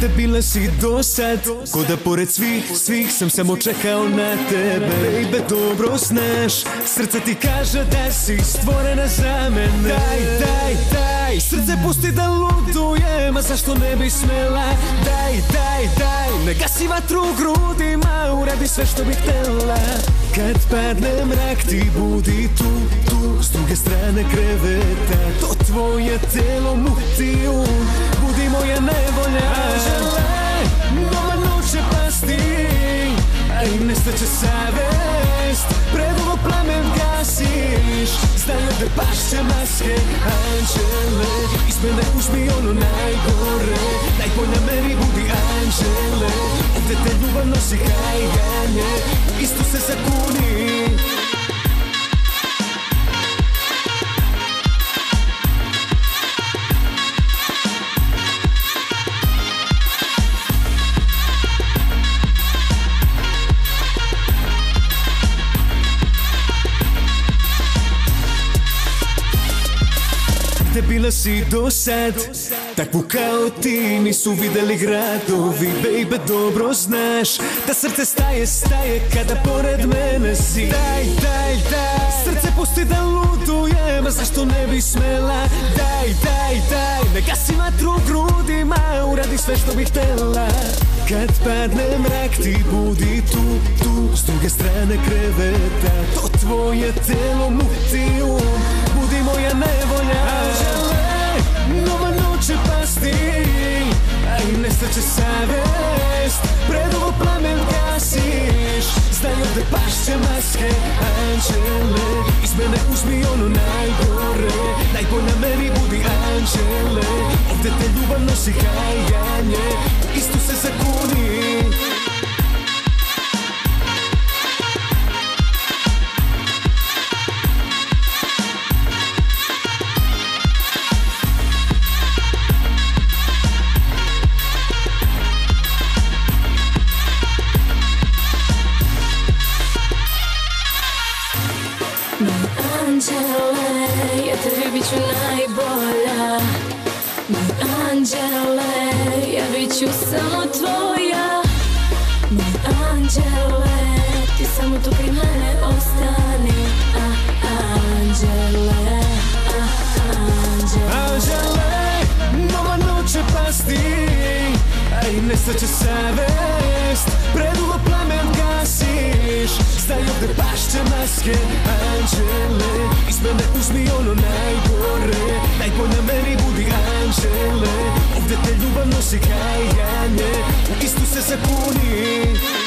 Bila si do sad, ko da pored svih sam samo čekao na tebe. Baby, dobro znaš, srce ti kaže da si stvorena za mene. Daj, srce pusti da ludujem, a zašto ne bi smela? Daj, ne gasi vatru u grudima, uradi sve što bih htela. Kad padne mrak ti budi tu, s druge strane kreveta. To tvoje telo muti budi moja nevolja. Anđele, nova noć će pasti, a i nestaće savest. Predugo plamen gasiš, znaju da pašće maske. Anđele, iz mene uzmi ono najgore, najbolj na meni budi anđele. Ovde te ljubav nosi kajganje, u istu se zakuni. Bila si do sad, takvu kao ti nisu videli gradovi. Baby, dobro znaš da srce staje kada pored mene si. Daj, srce pusti da ludujem, a zašto ne bi smela? Daj, ne gasi vatru u grudima, uradi sve što bih htela. Kad padne mrak ti budi tu, s druge strane kreveta. To tvoje telo muti budi moja nevolja. Anđele, nova noć će pasti, a i nestaće savest. Predugo plamen gasiš, znaju da pašće maske. Anđele, iz mene uzmi ono najgore, najbolj na meni budi anđele. Ovde te ljubav nosi kajganje, u istu se zakuni. Anđele, ja tebi bit ću najbolja. Moj anđele, ja bit ću samo tvoja. Moj anđele, ti samo tu pri mene ostani. Anđele, Anđele, nova noć će pasti, a i nestaće savest. Predugo plamen gasiš, znaju da pašće maske. Anđele, iz mene uzmi ono najgore, najbolj na meni budi anđele. Ovde te ljubav nosi kajganje, u istu se zakuni.